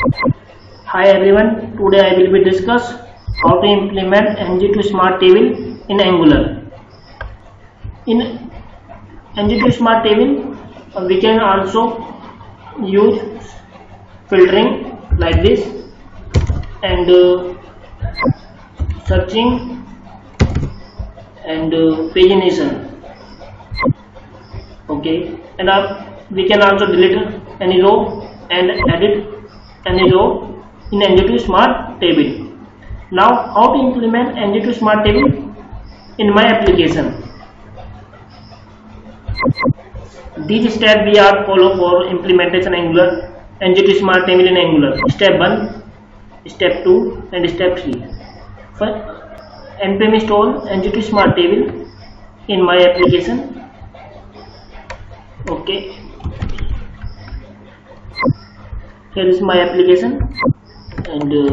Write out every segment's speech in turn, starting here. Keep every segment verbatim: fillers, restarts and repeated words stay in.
Hi everyone, today I will be discuss how to implement N G two Smart Table in Angular. In N G two Smart Table, uh, we can also use filtering like this and uh, searching and uh, pagination. Okay, and uh, we can also delete any row and edit any row in N G two Smart Table. Now, how to implement N G two Smart Table in my application? These steps we are follow for implementation Angular N G two Smart Table in Angular. Step one, step two, and step three. First, npm install N G two Smart Table in my application. Okay, here is my application, and uh,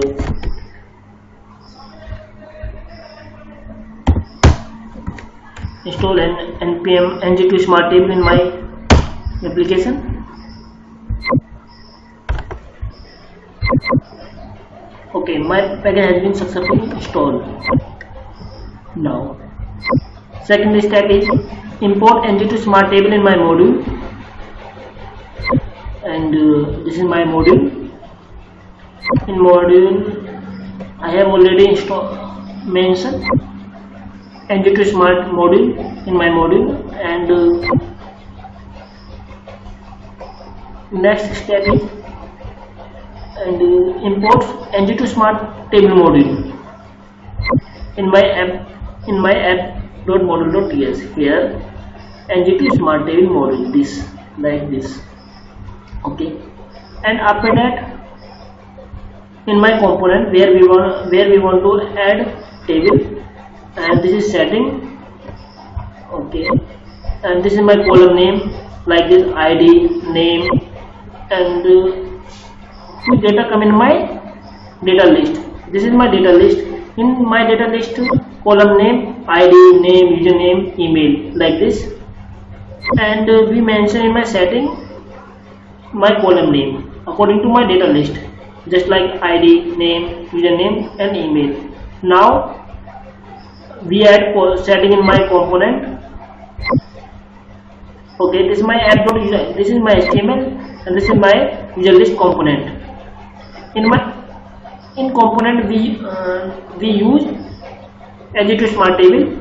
install an npm N G two Smart Table in my application. Okay, my package has been successfully installed. Now, second step is import N G two Smart Table in my module, and uh, this is my module. In module, I have already installed mentioned N G two Smart module in my module, and uh, next step is and uh, import N G two Smart Table module in my app in my app.module.ts. Here N G two Smart Table module, this like this. Okay, and after that, in my component where we want where we want to add table, and this is setting. Okay, and this is my column name like this, I D, name, and uh, data come in my data list. This is my data list. In my data list, column name, I D, name, username, email like this, and uh, we mention in my setting my column name according to my data list, just like I D, name, username, and email. Now we add setting in my component. Okay, this is my app.user, this is my H T M L, and this is my user list component. In my in component we uh, we use N G two Smart Table.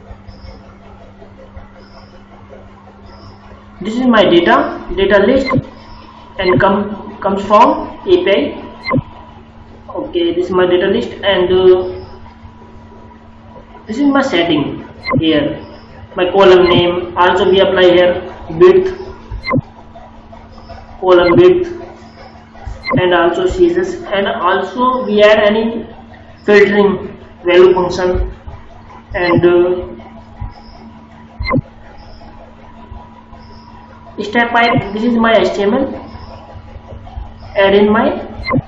This is my data data list, and come comes from A P I. Okay, this is my data list, and uh, this is my setting here. My column name also we apply here, width, column width, and also sizes, and also we add any filtering value function, and uh, step five, this is my H T M L, add in my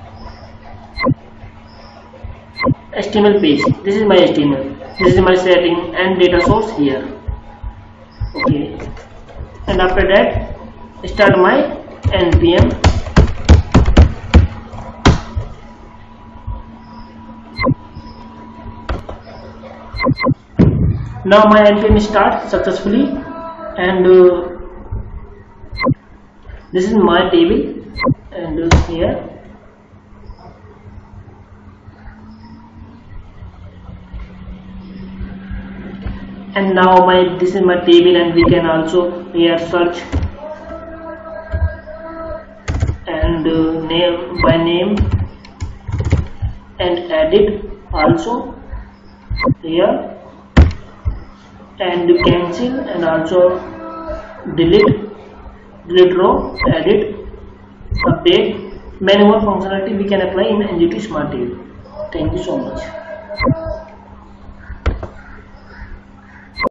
H T M L page. This is my H T M L, this is my setting and data source here. Okay, and after that start my npm. Now my npm starts successfully, and uh, this is my table, and uh, here and now my this is my table, and we can also here search and uh, name by name and edit also here, and cancel, and also delete delete row, edit, update. Many more functionality we can apply in N G two Smart Table. Thank you so much.